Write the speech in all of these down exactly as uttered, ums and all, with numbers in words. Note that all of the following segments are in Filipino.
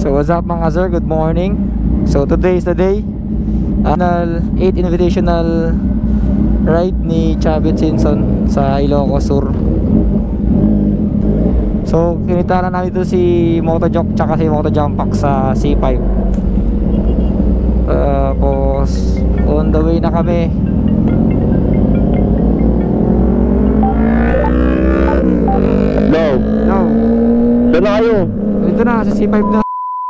So what's up mga sir, good morning. So today is the day, Annual eighth Invitational ride ni Chavit Simpson sa Ilocos Sur. So kinita na namin dito si Motojok tsaka si Motojampak sa C five. Tapos uh, on the way na kami. Hello. No. Doon na kayo. Dito na sa C five na.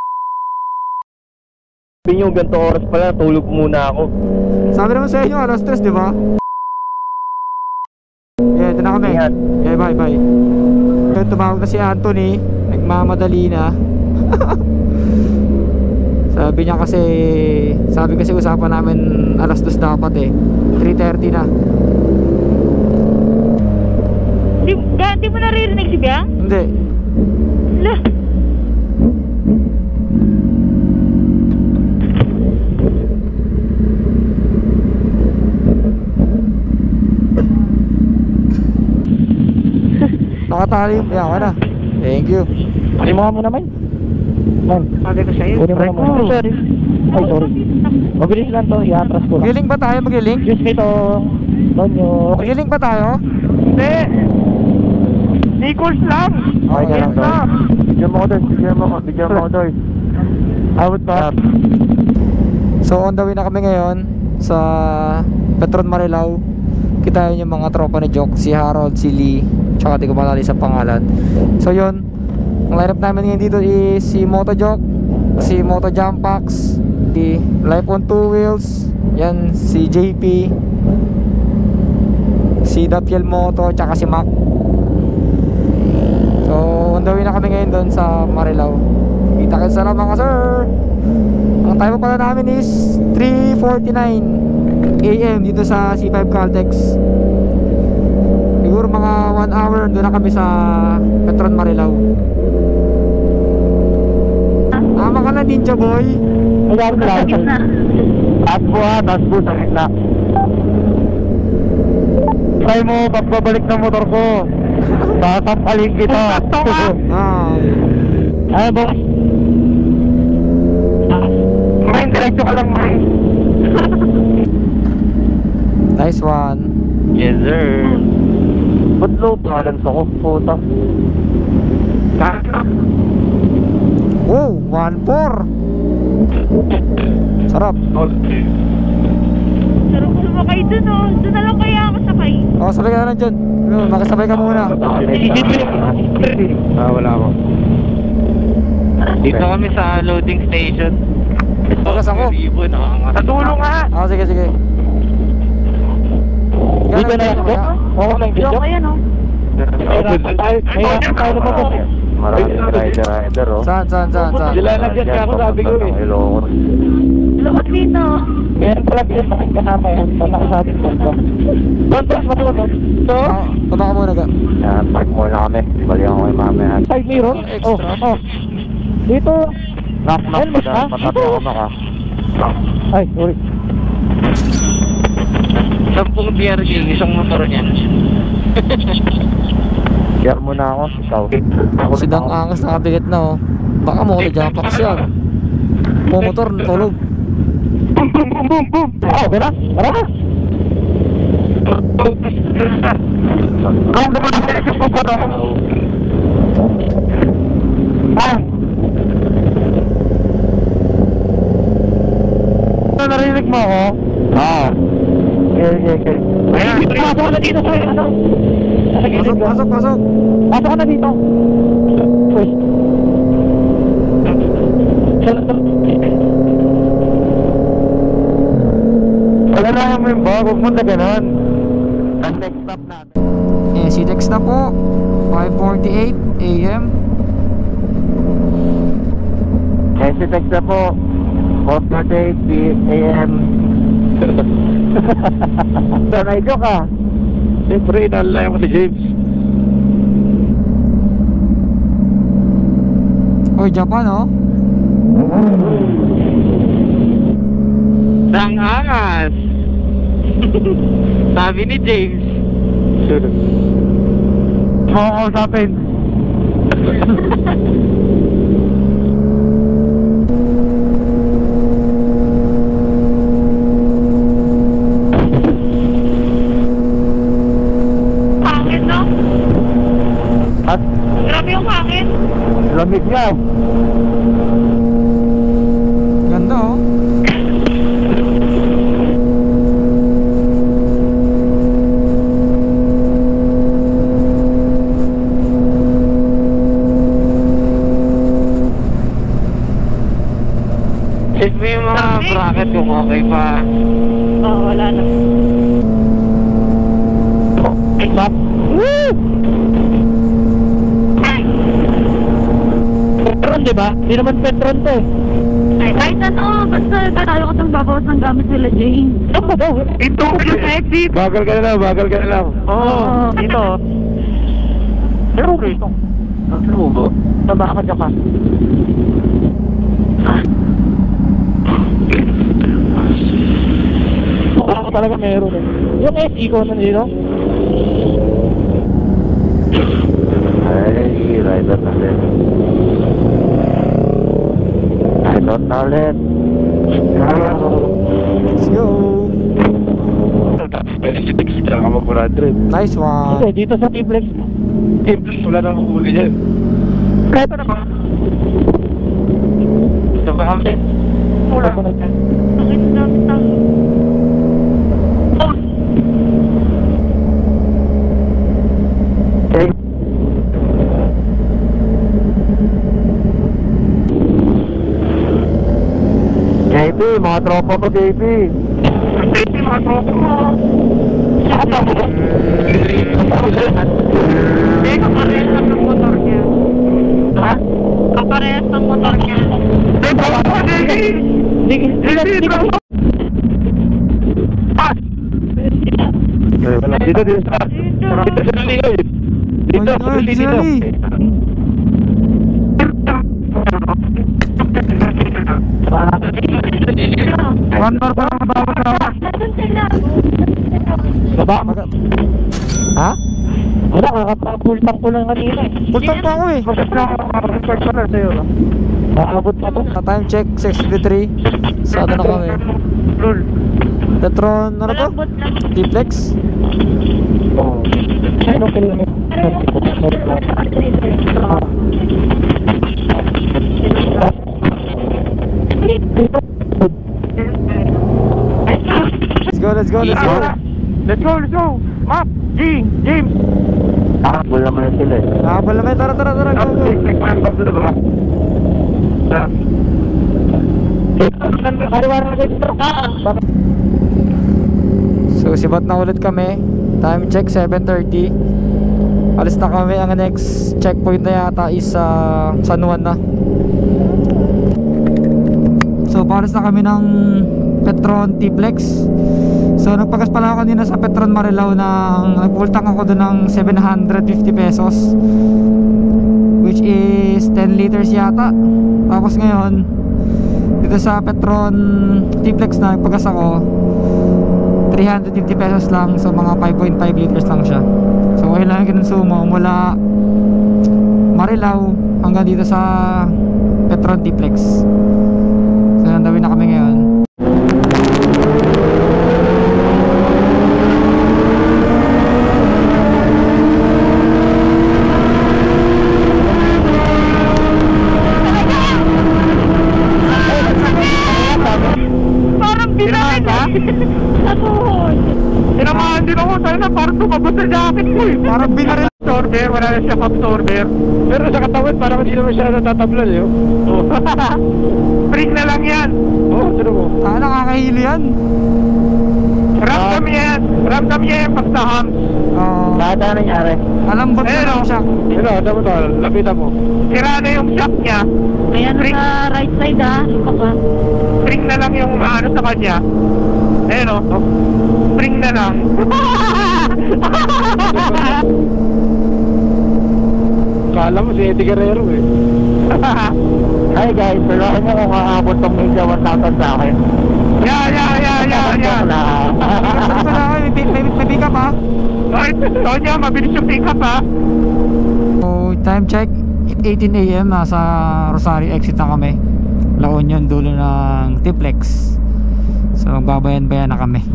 Sabi nyo, ganito oras pala, tulog muna ako. Sabi naman sa inyo, alas tres, di ba? Yeah, ito na kami. Ingat. Yeah, bye, bye. Kaya tumawag na si Anthony, nagmamadali na. Sabi niya kasi, sabi kasi usapan namin alas dos dapat eh. three thirty na. Di, di mo naririnig si Biang? Hindi. Lah. Nakatali, yeah, ka na. Thank you. Palimuha mo naman. Man, Sabi ko sa'yo. kunin mo naman. Oh. Sorry. Ay, sorry. Mabilis lang to, i-atras ko lang. Magiling ba tayo, magiling? Diyos nito, Tonyo. Magiling ba tayo? Hindi! Nichols lang! Okay ka lang doon. Bigyan mo ko doon, bigyan mo ko, bigyan mo ko doon. Awit pa. So on the way na kami ngayon sa Petron Marilao. Kita yun yung mga tropa ni Jok, si Harold, si Lee, tsaka di ko malali sa pangalan. So yun, ang lineup namin ngayon dito is si Motojok, si Motojampax, si Life on Two Wheels, yan si J P, si Dapiel Moto, tsaka si Mac. So on the way na kami ngayon doon sa Marilao. Kita kayo sa mga sir. Ang time pala namin is three forty-nine A M dito sa C five Caltex. Siguro mga one hour doon na kami sa Petron Marilao. Tama ka na, Ninja Boy. Magkakaroon na lang. Taas po ha, taas po sa gitna. Try mo, pagbabalik ng motor ko. Sasampalin kita. Ah, Ano ba? Main, diretso ka lang, main. nice one. Yes, sir. Ba't low balance ako? Puta. Oh, one four. Sarap. Sarap ko sumakay dun oh. Doon na lang kaya ako sakay. Oh, sabay ka na lang dyan. Makasabay ka muna. Ah, wala ako. Dito kami sa loading station. Bagas ako. Sa dulo nga! Ah, sige, sige. Dito na lang ako? Oo, lang dito. Yung ayan oh. Maraming rider rider oh. Saan, saan, saan, saan? Sila na dyan kaya ako sabi ko eh. Lakot dito. Ngayon pala dyan sa aking kasama yan. Tala ka sa ating punto. Doon, doon, matulog. So? Ah, taba ka muna ka. Yan, park muna kami. Balikan ko kay mami. Side mirror? Oh, oh. Dito. Knock, knock. Helmet ha? Patabi ako maka. Ay, sorry. Sampung D R G, isang motor niyan. Share muna ako. Ikaw. Ako Si Dang Angas nakabigat na oh. Baka mo ulit dyan pax yan. Pumotor, natulog. Boom, boom, boom, boom, boom. Oh, tara. Tara na. Kung naman ang sexy po pa na. Ah. Narinig mo ako? Oo. Okay, okay, okay. Ayan, pasok na dito sa ano? Pasok, pasok, pasok. Pasok ka na dito. Uy. Wala na yung member, huwag mo na ganun. Ang next stop natin. Eh, si Dex na po. five forty-eight A M Eh, si Tex na po. four forty-eight A M Sanay joke ka. Siyempre, inalala ko si James. Oy, Japan oh. Dang Angas! Sabi ni James. Makakausapin. Lamig niya. Ganda oh. Check mo yung mga Sabi. bracket kung okay pa. Oo, wala na. Stop. Woo! Petron, di ba? Hindi naman Petron to eh. Ay, kahit ano, basta tayo ko itong babawas ng gamit nila, Jane. Ano ba daw? Ito yung exit. Bagal ka na lang, bagal ka na lang. Oo, dito. Pero okay ito. Ang lubo. Baba ka dyan ka. Oo, talaga meron eh. Yung S E ko na dito. Ay, rider na ulit. Rider na ulit. Let's go. Kaya ka mag-road trip. Nice one. Hindi, dito sa T-Flex. T-Flex, wala nang huli dyan. Kaya ito na ba? Ito ba kami? Wala ko na dyan. Bakit namin tayo? Okay. J P, mga tropa ko J P. J P, mga tropa mo. Hindi, kaparehas lang ng motor niya. Ha? Kaparehas ng motor niya. J P, ako, J P. Hindi, hindi, hindi. Pas! Dito, dito sa... Dito sa dito. Dito, Ay, dito. Jelly. One bar pa ang bawat bawat. Baba. Maga- Ha? Wala, kakapapul tank ko lang kanina eh. Full tank pa ako eh. Bakit na ako makapag-start pa na sa'yo? Nakakabot pa to. Sa time check, six fifty-three. Sa ano na kami? Lul. Petron, ano to? Malambot lang. T-Flex? Oo. Ay, no kilometer. Let's go, let's go, let's go. Let's go, let's go. Map, G, James. Kakabol naman sila eh. Nakabal naman, tara, tara, tara, go, go. So, sibat na ulit kami. Time check, seven thirty. Alis na kami. Ang next checkpoint na yata is uh, San Juan na. So, pares na kami ng Petron T-Flex. So, nagpagas pala ako kanina sa Petron Marilao ng nagpultang ako doon ng seven hundred fifty pesos, which is ten liters yata. Tapos ngayon, dito sa Petron T-Flex na nagpagas ako, three hundred fifty pesos lang. So, mga five point five liters lang siya. So, ayun lang yung kinonsumo mula Marilao hanggang dito sa Petron T-Flex. So, nandawin na kami ngayon. Parang binahin ba? Sa tuhod. Tinamaan din ako. Sana parang tumabot sa jacket ko eh. Parang binaril. Absorber, wala na siya absorber. Pero sa katawan, parang hindi naman siya natatablan eh. Oh. Spring na lang yan. Oh, sino mo? Ah, nakakahilo yan. Ramdam yan. Ramdam yan yung pagtaham. Oo. Lahat na nangyari. Alambot na Ayun, lang oh. siya. Sino, ano mo to? Lapitan mo. Sira na yung shock niya. Ayan Spring, sa right side ah. Ika pa. spring na lang yung ano sa kanya. Ayun o. Oh. Spring na lang. Kala mo si Eddie Guerrero eh. Hi guys, pero ano kung kakabot tong Mega one thousand sa akin? Yeah, yeah, yeah, yeah, yeah. Wala ako, may, may, may, may pick up ha. Ay, Sonya, mabilis yung pick up ha. So, time check, eighteen A M nasa Rosario exit na kami. La Union, dulo ng T-Flex. So, magbabayan-bayan na kami.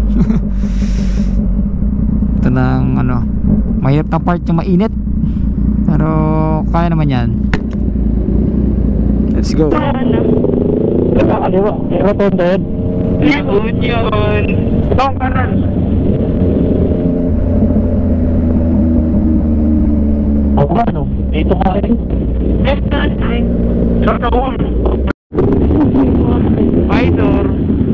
Ito ng ano, mahirap na part yung mainit. Pero, kaya naman yan. Let's go. Kaliwa. Rotonda yun. Yun yun. Ito ang kanan. Ako ano? Dito ka rin. Sa taon. Minor.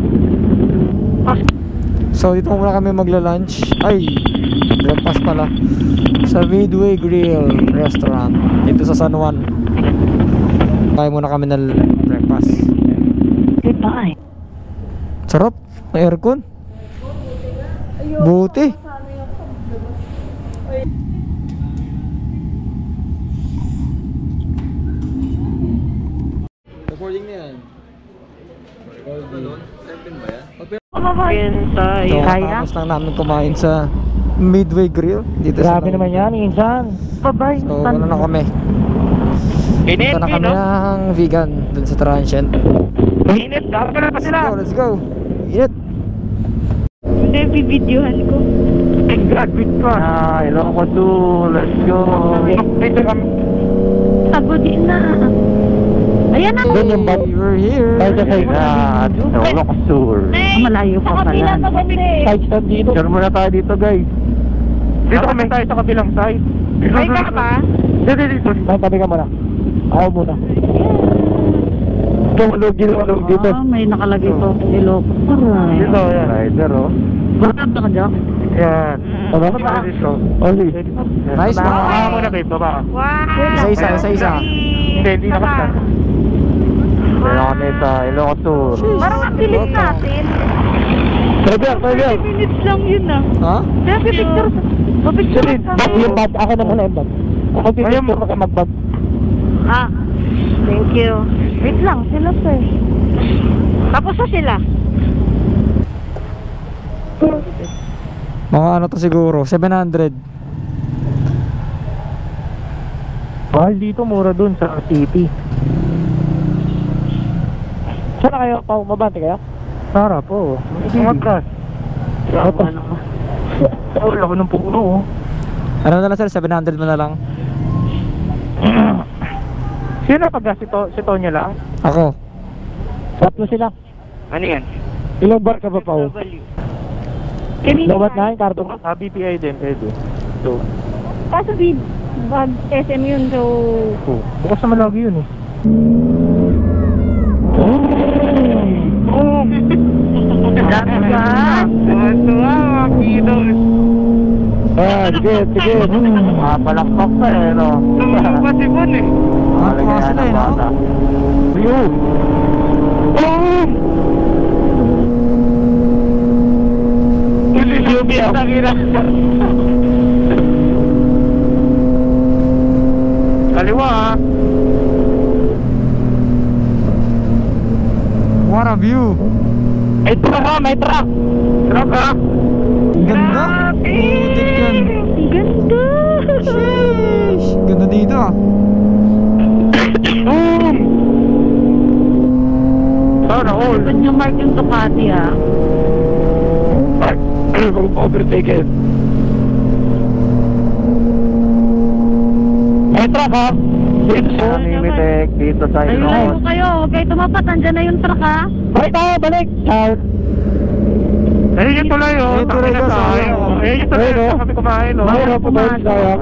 So dito muna kami magla-lunch. Ay, breakfast pala. Sa Midway Grill Restaurant dito sa San Juan. Kaya muna kami ng breakfast. Goodbye. Sarap, may aircon. Buti. Recording na yan. Recording. Kumakain tayo. So, Kaya? tapos lang namin kumain sa Midway Grill dito sa Grabe naman yan, insan. Bye-bye. So wala na kami. Init, Punta na kami no? ng vegan dun sa Transient. Init, dapat na pa Let's sila. go, let's go. Init. Hindi, bibidyohan ko. Ay, graduate pa. Ah, Ilocos to. Let's go. Dito kami. Tago din na. Ayan na. Doon yung bag. We're here. Tayo sa side na Ilocos Tour. Malayo pa pala. Side stop dito. Sure muna tayo dito, guys. Dito kami tayo sa kabilang side. May ka ba? Dito, dito. May tabi ka muna. Ako muna. Tulog, ginulog dito. Ah, may nakalagay to. Ilocos. Dito, yan. Rider, oh. Bakit ka dyan? Yan. Baba Dito, dito. Oli. Nice, Baba mga- ka muna kayo, baba. Isa-isa, isa-isa. Hindi, hindi na kasi. Kaya kami sa Ilocos Tour. Parang ang bilis natin. Tabi yan, tabi yan. fifty minutes lang yun ah. Ha? Kaya pipicture. Papicture Sige, bag yung bag. Ako na muna yung bag. Ako pipicture ka mag-bag. Ah, thank you. Wait lang, sila sir. Tapos na sila. Mga ano to siguro, seven hundred. Mahal dito, mura dun sa city. Saan na kayo? Pa, mabante kayo? Sarap po. Umatras. Wala ko ng puno, oh. Ano na lang sir, seven hundred mo na lang. Sino pag si, to, si Tonyo lang? Ako. Tatlo sila. Ano yan? Ilang bar ka ba pa, oh? Lawat na yung karton ko? Ah, B P I din, pwede. So, Kaso di bag S M yun, so... Oh, bukas naman lagi yun, eh. boom! Dami ba? Tuwa, mga kilos. Ah, sige, sige. Ah, palakpak pa, eh, no? Tumulong pa si Bon eh. Ah, mga sila eh, no? Ayun! Boom! Ululubi ang takina. Kaliwa ah. What a view. May truck ha, may truck! Truck ah. Ganda. Putik yan. Ganda! Sheesh. Ganda dito ah. Boom! Sana all. Good yung mark yung Ducati ah. Overtake it. May truck ha! Dito sa Nimitek, dito sa Ayun, Ilocos. ayun kayo. Huwag kayo tumapat. Andyan na yung truck ah. Balik tayo, balik! Ciao! Ayun yung tulay oh. Ayun yung tulay Takina ka, tayo. sayang. Ayun yung tulay Ayun, oh. sa kami kumain oh. Mahirap po tayo, sayang.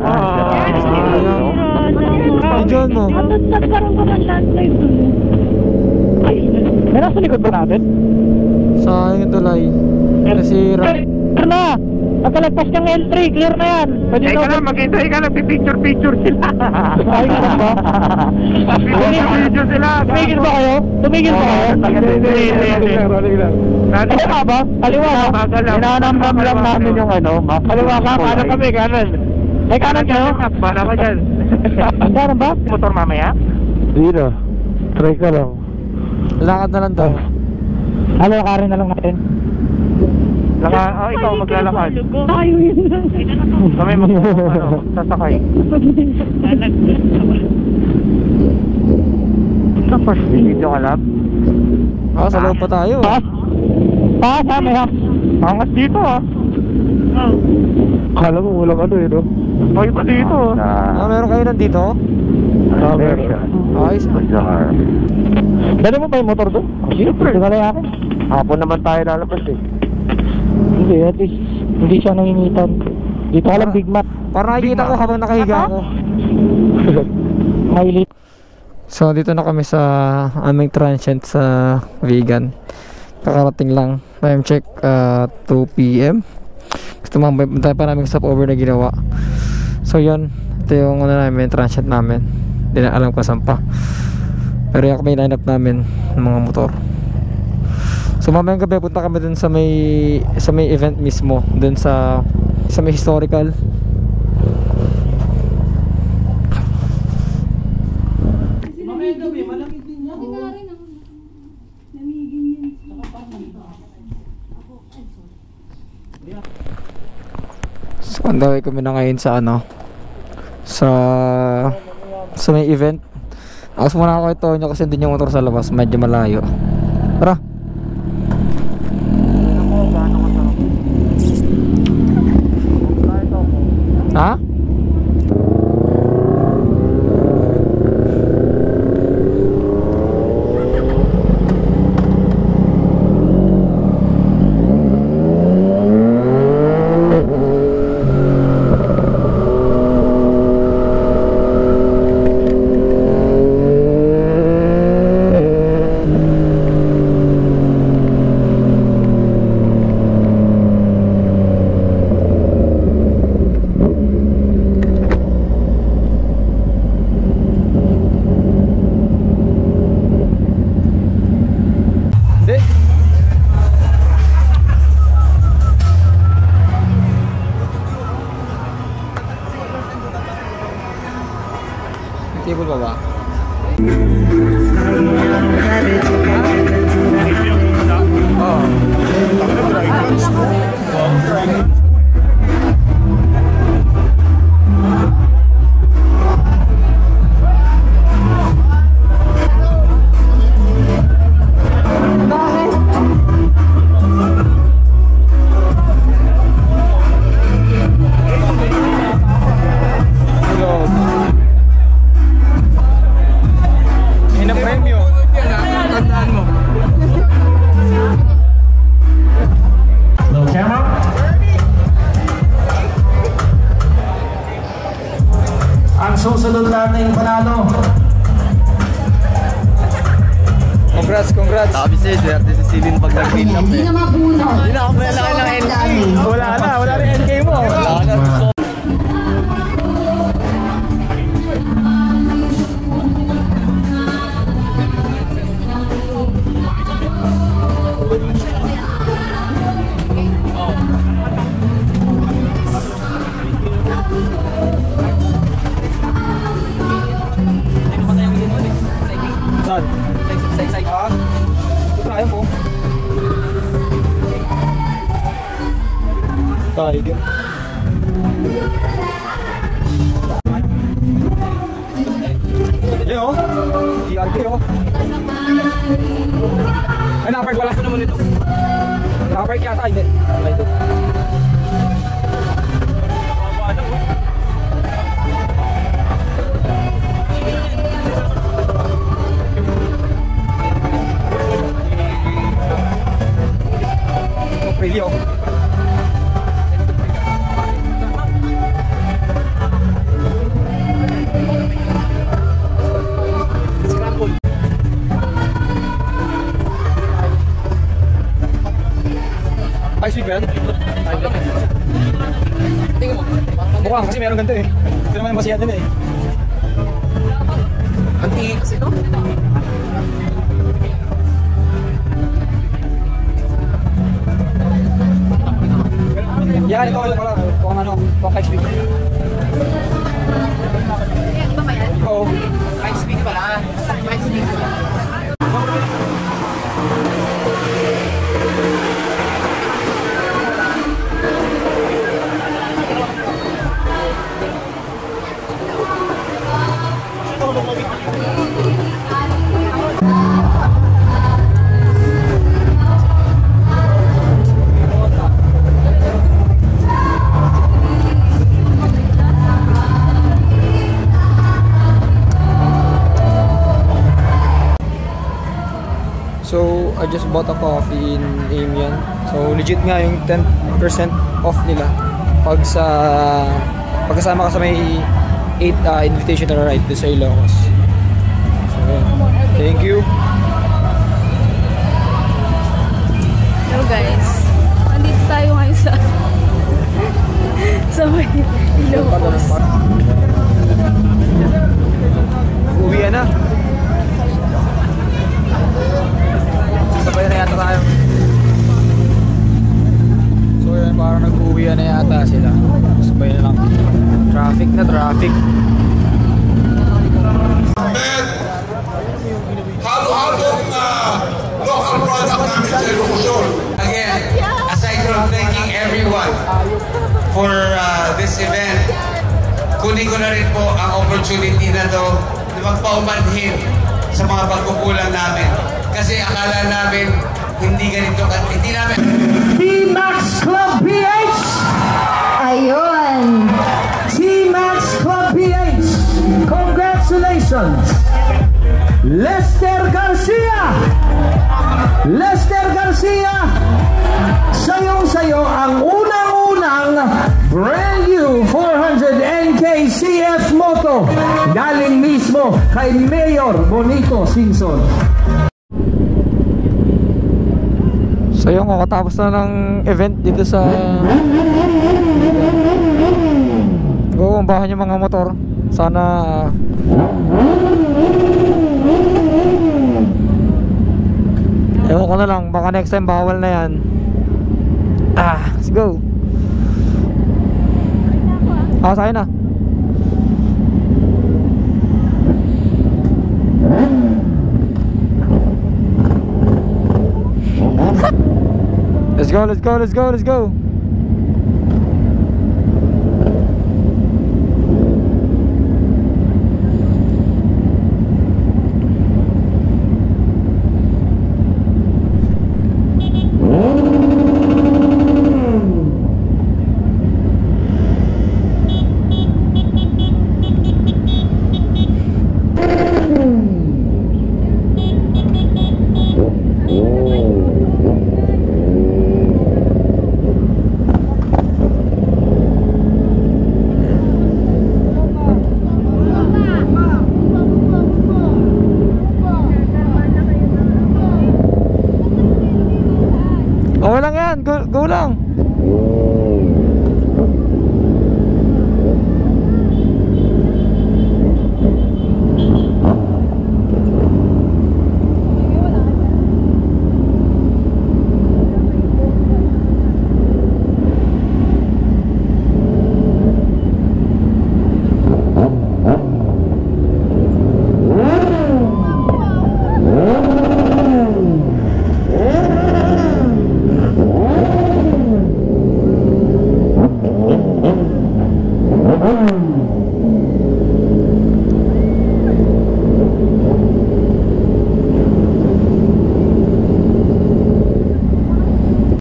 Ay, John mo. Nagkaroon ka ng landslide dun. Ay, May nasa likod ba natin? Sayang yung tulay. Nasira. Clear na! Pagkalagpas kang L three, clear na yan! Pwede Ay ka lang, maghintay ka lang, pipicture-picture sila. Ay, ganun ba? Pipicture-picture sila. Tumigil ba kayo? Tumigil ba kayo? Hindi, hindi, hindi. Kaliwa ba? Kaliwa ba? Bagal lang. Hinanamdam lang namin yung ano, map. Kaliwa ka, paano kami, kanan? May kanan kayo? Bala ka dyan. Kanan ba? Motor mamaya? Hindi na. Try ka lang. Lakad na lang daw. Ano, karin na lang natin. Laka, oh, ikaw maglalakad. tayo yun. Kami mag, ano, sasakay. Tapos, Video ka lab? Ah, sa loob pa tayo. Paas? Paas ha, may ha? Angas dito ah. Kala mo walang ano eh, no? Ay pa dito. Ah, meron kayo nandito? Version. Ayos. Bazaar. Dali mo ba yung motor doon? Siyempre. Ito na lang akin. Hapon naman tayo lalabas eh. Hindi, at least hindi siya nanginitan. Dito ka lang Big Mac. Parang nakikita ko habang nakahiga ako. Mailit. So dito na kami sa aming transient sa Vegan. Kakarating lang. Time check uh, two P M Gusto mamay tayo pa namin stopover na ginawa. So yun, ito yung ano namin, transient namin. Hindi na alam kung saan pa. Pero yung may line up namin ng mga motor. So mamayang gabi punta kami dun sa may sa may event mismo, dun sa sa may historical. So on the way kami na ngayon sa ano, sa sa may event. Akas muna ako ito nyo kasi din yung motor sa labas, medyo malayo. Tara. Ha? Table ba ba? Susunod natin panalo. Congrats, congrats. Sabi sa'yo, swerte si Silin pag nag-green up eh. Hindi na mabuno. Hindi na ako kailangan ng N K. Wala na, wala rin N K mo. Wala na. Saan? Sa side. Ah? Ayaw po. Tiger. Yo, I R P oh. Ay, nakapark pala. Ano naman ito? Nakapark yata, hindi. Ay, ito. Really, oh. High speed ba yan? Tingnan mo. Mukhang kasi meron ganito eh. Ito naman yung basihan din eh. Anti kasi ito? Yan, ito ito pala. Kung ano, kung high speed. Iba ba yan? Oo. High speed pala. High speed pala. So, I just bought a coffee in Amian. So, legit nga yung ten percent off nila pag sa pagkasama ka sa may eight uh, invitation na ride to sa Ilocos. So, yeah. Thank you. Hello guys. Nandito tayo ngayon sa sa may Ilocos. Uwi na. Sabay na yata tayo. So yun, parang nag-uwi na yata sila. Sabay na lang. Traffic na traffic. Halo-halong uh, local product namin sa Ilocos. Again, aside from thanking everyone for uh, this event, kunin ko na rin po ang opportunity na to na magpaumanhin sa mga pagkukulang namin. Kasi akala namin hindi ganito, hindi namin... T-Max Club P H! Ayun! T-Max Club P H! Congratulations! Lester Garcia! Lester Garcia! Sayong-sayo ang unang-unang brand new four hundred N K C F Moto galing mismo kay Mayor Bonito Singson. So yung kakatapos na ng event dito sa gumambahan yung mga motor. Sana ewan ko na lang, baka next time bawal na yan. Ah, let's go. Ah, sa'yo na. Let's go, let's go, let's go, let's go. Okay lang yan, go, go lang.